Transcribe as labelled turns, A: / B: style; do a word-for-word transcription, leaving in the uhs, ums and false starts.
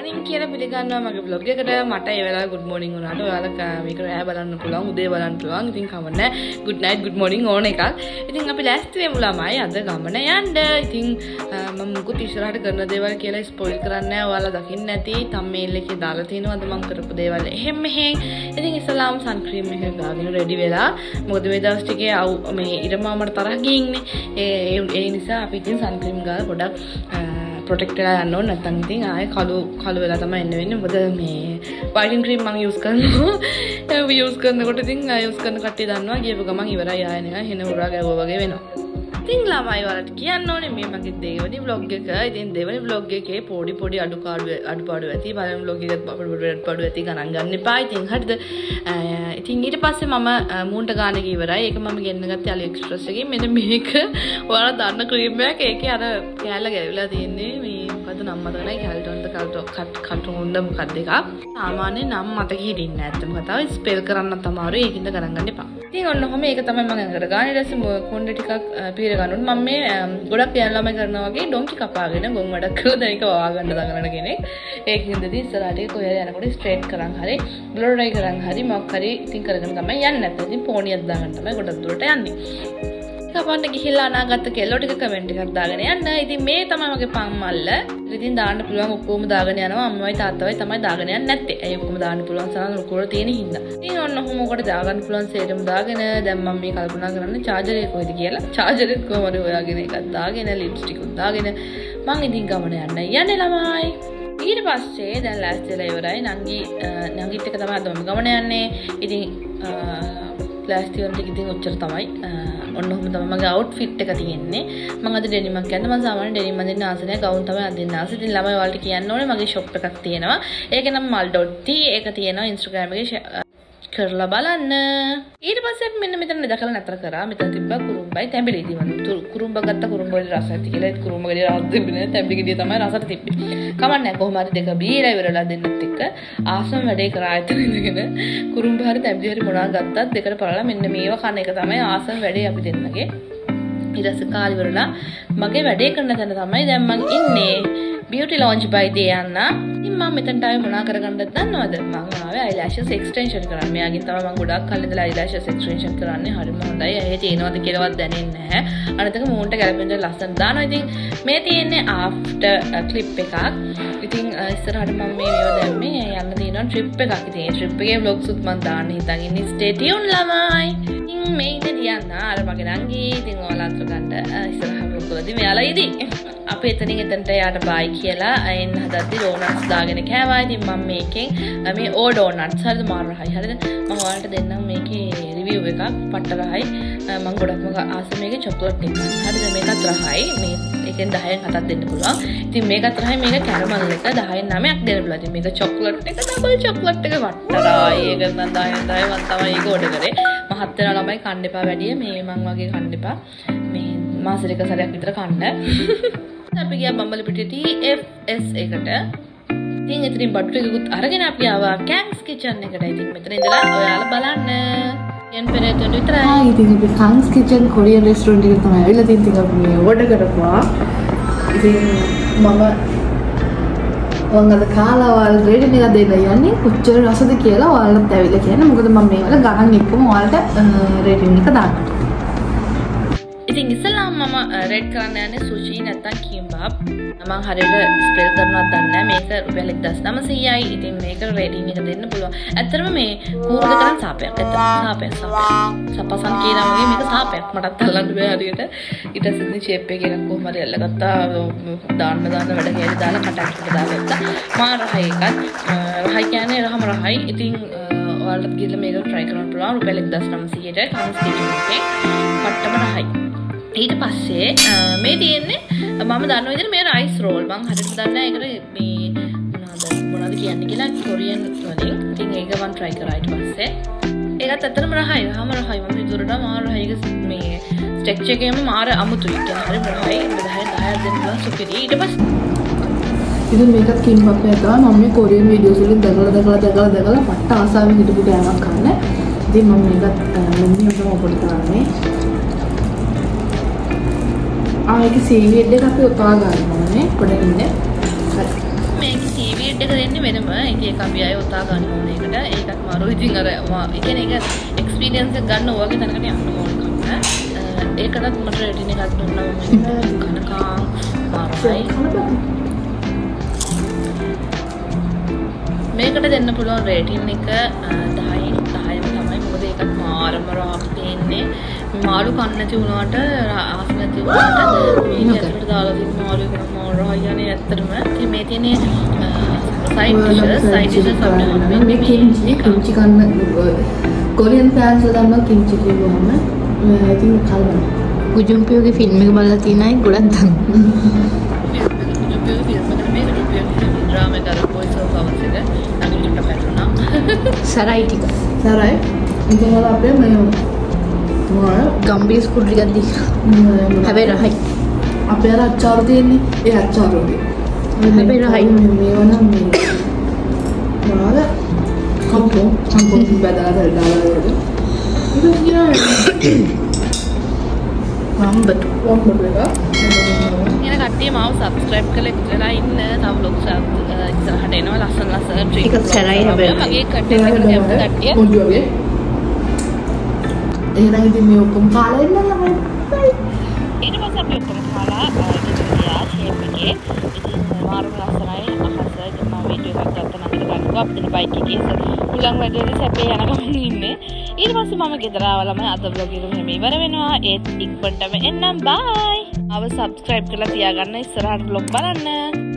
A: morning කියලා පිළිගන්නවා මගේ vlog එකට. මට ඒ වෙලාවේ good morning වුණාට ඔයාලා මේක රෑ බලන්න පුළුවන්, උදේ බලන්න පුළුවන්. ඉතින් කවන්නේ good night good morning ඕන එකක්. ඉතින් අපි ලෑස්ති වෙමු ළමයි අද ගමන යන්න. ඉතින් මම මුකුත් ඉස්සරහට කරන දේවල් කියලා ස්පොයිල් කරන්නේ නැහැ. ඔයාලා දකින්න නැති thumbnail එකේ දාලා තියෙනවා අද මම කරපු දේවල් එහෙම මෙහෙන්. ඉතින් ඉස්සලාම් sun cream එක ගාගෙන ready වෙලා. මොකද මේ දවස් ටිකේ මේ ඉරමාමට තරහ ගිහින්නේ. ඒ ඒ නිසා අපි ඉතින් sun cream ගාලා පොඩක් protect වෙලා යන්න ඕන නැත්නම් ඉතින් ආයේ කළු කළු වෙලා තමයි එන්න වෙන්නේ. මොකද මේ whitening cream මම use කරනවා. ඒ use කරනකොට ඉතින් use කරන කට්ටිය දන්නවා ගියපු ගමන් ඉවරයි ආයෙ නිකන් හෙන උරා ගැවුවා වගේ වෙනවා. ඉතින් ළමයි වලට කියන්න ඕනේ මේ මගේ දෙවෙනි vlog එක. ඉතින් දෙවෙනි vlog එකේ පොඩි පොඩි අඩුපාඩු අඩුපාඩු ඇති. බලමු vlog එකත් පොඩි පොඩි අඩුපාඩු ඇති ගණන් ගන්න එපා. ඉතින් හරිද? ඉතින් ඊට පස්සේ මම මූන්ට ගාන එක ඉවරයි. ඒක මම ගෙන්න ගත්තේ AliExpress එකෙන්. මෙන්න මේක ඔයාලා දන්න ක්‍රීම් එකක්. ඒකේ අර කෑල්ල ගැවිලා තියෙන්නේ මේ මොකද්ද නම මතක නැහැ. කැල්ටොන්ද කල්ට කටුන්ද මොකක්ද එකක්. සාමාන්‍යයෙන් නම් මතක හිටින්නේ නැත්තම් කතාව ස්පෙල් කරන්නත් අමාරුයි. ඒකින්ද ගණන් ගන්න එපා. ඉතින් ඔන්න ඔහම ඒක තමයි මම අඟට ගාන. ඊට පස්සේ කොණ්ඩ ටිකක් පීර ගන්නොත් මම මේ ගොඩක් යන ළමයි කරනවා වගේ ඩොන්කි කපාගෙන ගොන් වැඩක් කරලා දැන් ඒක වවා ගන්න දඟලන කෙනෙක්. ඒකින්ද දී ඉස්සරහට ඒක කොහෙද යනකොට ස්ට්‍රේට් කරන් හරි බ්ලෝ ඩ්‍රයි කරන් හරි මොකක් හරි ඉතින් කරගෙන තමයි යන්නේ. නැත්නම් ඉතින් පෝනියක් දාගන්න තමයි ගොඩක් දුරට යන්නේ. කපන්න ගිහිල්ලා අනාගත කෙල්ලෝ ටික කමෙන්ට් එකක් දාගෙන යන්න. ඉතින් මේ තමයි මගේ පන් මල්ල. ඉතින් දාන්න පුළුවන් ඔක්කොම දාගෙන යනවා. අම්මයි තාත්තවයි තමයි දාගෙන යන්නේ නැත්තේ. ඒ ඔක්කොම දාන්න පුළුවන් සාන රුකුර තියෙන හින්දා. ඉතින් ඔන්න ඔහොම කොට දාගන්න පුළුවන් සේරම දාගෙන දැන් මම මේ කල්පනා කරන්නේ චාර්ජර් එක කොහෙද කියලා. චාර්ජර් එක කොහමද හොයාගෙන එකක් දාගෙන ලිප්ස්ටික් උත් දාගෙන මං ඉතින් ගමන යන්න යන්නේ ළමයි. ඊට පස්සේ දැන් ලෑස්ති වෙලා ඉවරයි. නංගි නංගිත් එක තමයි අද මම ගමන යන්නේ. ඉතින් ලෑස්ති වෙන ටික ඉතින් ඔච්චර තමයි. ඔන්න ඔහොම තමයි මගේ අවුට්ෆිට් එක තියෙන්නේ. මම අද ඩෙනිමක් ගන්න. මම සාමාන්‍යයෙන් ඩෙනිම් අඳින්න ආස නැහැ. ගවුන් තමයි අඳින්න ආස. ඉතින් ළමයි වලට කියන්න ඕනේ මගේ ෂොප් එකක් තියෙනවා. ඒකේ නම mal.t. ඒක තියෙනවා Instagram එකේ කරලා බලන්න. ඊට පස්සේ අපි මෙන්න මෙතන දැකලා නතර කරා. මෙතන තිබ්බා කුරුම්බයි තැඹිලි. ඉතින් මම කුරුම්බ ගත්ත කුරුම්බ වල රස ඇති කියලා. ඒත් කුරුම්බ ගෙඩිය රස තිබ්බේ නැහැ. තැඹිලි ගෙඩිය තමයි රසට තිබ්බේ. කමක් නැහැ. කොහොම හරි දෙක බීලා ඉවරලා දෙන්නත් එක්ක ආසම වැඩේ කරා ඇතන ඉඳගෙන කුරුම්බ හරි තැඹිලි හරි මොනවා ගත්තත් දෙකට පළලා මෙන්න මේව කන එක තමයි ආසම වැඩේ අපි දෙන්නගේ. ඊට පස්සේ කාලි ඉවරලා මගේ වැඩේ කරන තැන තමයි දැන් මම ඉන්නේ. beauty lounge by Diana. ඉතින් මම මෙතනට ආවේ මොනා කරගන්නද දන්නවද? මම ආවේ eyelashes extension කරන්න. මෙයාගෙන් තමයි මම ගොඩක් කල් ඉඳලා eyelashes extension කරන්නේ. හරිම හොඳයි. ඇහි තියෙනවද කියලාවත් දැනෙන්නේ නැහැ. අනිත් එක මූණට ගැලපෙන්න ලස්සන දානවා. ඉතින් මේ තියෙන්නේ after clip එකක්. ඉතින් ඉස්සරහට මම මේ මේව දැම්මේ යන්න තියෙනවා trip එකක්. ඉතින් ඒ trip එකේ vlogs උත් මම දාන්න හිතන් ඉන්නේ. stay tuned ළමයි. ඉතින් මේ ඉන්න Diana අර මගේ නංගි. ඉතින් ඔයාලා අතර ගන්න ඉස්සරහ vlog වලදී මෙයාලා ඉදි. අපි එතනින් එතනට යාට බයි කියලා එන්න හදද්දි ඩෝනට්ස් දාගෙන කෑවා. ඉතින් මම මේකෙන් මේ ඕ ඩෝනට්ස් හරිද මාර රහයි. හරිද? මම ඔයාලට දෙන්නම් මේකේ රිවිව් එකක්. පට්ට රහයි. මම ගොඩක්ම ආස මේකේ චොක්ලට් එක. හරිද? මේකත් රහයි. මේ එකෙන් දහයෙන් හතක් දෙන්න පුළුවන්. ඉතින් මේකත් රහයි. මේක කැරමල් එක දහයෙන් නවයක් දෙන්න පුළුවන්. ඉතින් මේක චොක්ලට් එක ඩබල් චොක්ලට් එක වට්ටරයි. ඒක නම් දහයෙන් දහය මම තමයි ඒක ඕඩර් කරේ. මහත් වෙන ළමයි කන්න එපා වැඩිය. මේ මං වගේ කන්න එපා. මේ මාසෙක සැරයක් විතර කන්න. අපි ගියා බම්බලපිටිය T F S එකට. ඉතින් එතනින් බඩු ටිකකුත් අරගෙන අපි ආවා කැන්ස් කිචන් එකට. ඉතින් මෙතන ඉඳලා ඔයාලා බලන්න. යන් පෙරේතන විතරයි. ආ ඉතින් අපි කැන්ස් කිචන් කොරියන් රෙස්ටොරන්ට් එකට තමයි ආවිල්ලා තියෙන්නේ. ඉතින් අපි මේ ඕඩර් කරපුවා. ඉතින් මම වංගල කාලා වල රේටින් එක දෙන්න යන්නේ. කොච්චර රසද කියලා ඔයාලට ඇවිල්ලා කියන්න. මොකද මම මේ වල ගණන් එක්කම ඔයාලට රේටින් එක දාන්නම්. ඉතින් ඉස්සෙල්ලාම මම රෙඩ් කරන්න යන්නේ සුෂි නැත්තම් කිම්බාබ්. මම හරියට ස්පෙල් කරනවත් දන්නේ නැහැ. මේක රුපියල් එක්දාස් නවසීයයි. ඉතින් මේක රේටින් එක දෙන්න පුළුවන්. ඇත්තටම මේ කූරද කරන් සාපයක්. ඇත්ත සාපයක් සාපයක්. සපසන් කියනවා වගේ මේක සාපයක්. මටත් අල්ලන්න බෑ හරියට. ඊට පස්සේ ෂේප් එක එකක් කොහොම හරි අල්ලගත්තා. දාන්න දාන්න වැඩ කැලේ දාලා කටක් එක දාගත්තා. මා රහයි එකත් රහයි කියන්නේ රහම රහයි. ඉතින් ඔයාලට ගිහලා මේක try කරන්න පුළුවන්. රුපියල් එක්දාස් නවසීයට කන්ස් කිචන් එකේ පට්ටම රහයි. ඊට පස්සේ මේ තියෙන්නේ මම දන්න විදිහට මේ රයිස් රෝල්. මම හරියට දන්නේ නැහැ ඒකට මේ මොනවද මොනවද කියන්නේ කියලා කොරියන් වලින්. ඉතින් ඒක මම try කරා ඊට පස්සේ. ඒකත් ඇත්තටම රහයි. රහම රහයි. මම විතරට මාර රහයි. ඒක මේ ස්ට්‍රක්චර් එකේම මාර අමුතුයි. කියන්නේ හරිම රහයි. දහය දහයක් දෙන්න පුළුවන් සුපිරි. ඊට පස්සේ ඉතින් මේකත් කිම්බප් එකක් තමයි. මම මේ කොරියන් වීඩියෝස් වලින් දැකලා දැකලා දැකලා දැකලා පට්ට ආසාවෙන් හිටපු කෑමක් කන්න. ඉතින් මම මේකත් මෙන්න ඔතන ඔපොඩි කරන්නේ. ආ ඒක සීවීඩ් එක අපි උපා ගන්න ඕනේ. පොඩ්ඩක් ඉන්න. හරි. මේක සීවීඩ් ඒක දෙන්නේ වෙනම. ඉතින් ඒක අපි ආයෙ උතා ගන්න ඕනේ ඒකට. ඒකත් මාරු ඉතින් අර ඒ කියන්නේ ඒක එක්ස්පීරියන්ස් එක ගන්න ඕවගේ තැනකට යන්න ඕන කන්න. ඒකටත් මට රේටින් එකක් දුන්නා මම කනකා මාරුයි. මේකට දෙන්න පුළුවන් රේටින් එක දහයෙන් දහයම තමයි. මොකද ඒකත් මාරම රාක් තියෙන්නේ. මාළු කන්න නැති වුණාට ආස නැති වුණාට මේක ඇතුලට දාලා තියෙන මාළු එක මාරා යන්නේ ඇත්තටම. ඉතින් මේ තියෙන්නේ සයිඩ් ඩිෂස් සයිඩ් ඩිෂස් අපිට මේ කිම්චි කිම්චි කන්න කොරියන් ෆෑන්ස් ලා දන්නවා කිම්චි කියවම ඉතින් කල්පන ගුජුම්පියෝගේ ෆිල්ම් එක බලලා තියෙන අය ගොඩක් දන්නවා. ගුජුම්පියෝගේ ෆිල්ම් එක මේක ගුජුම්පියෝගේ ඩ්‍රාමා එක අර වොයිස් ඔෆ් අවුට් එක අනිත් ටික පැටුණා. සරයි ටික සරයි ඉතින් වල අපේ මේ ගම්බීස් කුඩු ටිකක් දීලා හැබැයි රහයි අපේ අර අච්චාරු තියෙන්නේ ඒ අච්චාරු වගේ හැබැයි රහයි මේවා නම් මේ මොනවාද කම්පෝ කම්පෝ බදලා දාලා වලද ඒක කියන්නේ වම්බට වම්බට එක එන කට්ටිය මාව සබ්ස්ක්‍රයිබ් කරලා ඉඳලා ඉන්න තව vlogs ඉස්සරහට එනවා ලස්සන ලස්සන ට්‍රික් එක සරයි හැබැයි මගේ කට්ටිය කට්ටිය පොඩි වගේ එහෙනම් ඉතින් මේ ඔක්කොම කාලා ඉන්න ළමයි. ඊට පස්සේ අපි ඔක්කොම කාලා ඉතින් ගියා ෂේප් එකේ. ඉතින් මාරුම ලස්සනයි අහස ඉතින් මම වීඩියෝ එකක් ගත්තා නම් ඒක ගන්නවා අපිට බයික් එකේ උලන් වැඩේ සැපේ යන ගමන් ඉන්නේ. ඊට පස්සේ මම ගෙදර ආවලම අද vlog එක මෙහෙම ඉවර වෙනවා. ඒත් ඉක්මනටම එන්නම් බයි. ආව subscribe කරලා තියාගන්න ඉස්සරහට vlog බලන්න.